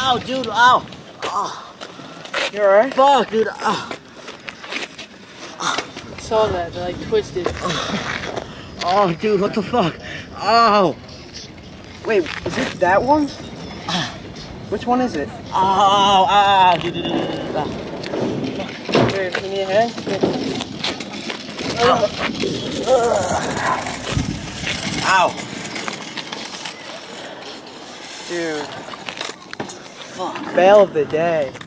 Ow, dude, ow. Oh. You alright? Fuck, dude. Oh. I saw that, they're like twisted. Oh, dude, what the fuck? Oh. Wait, is it that one? Which one is it? Oh, dude. Here, you need a hand? Ow. Dude. Fuck. Fail of the day.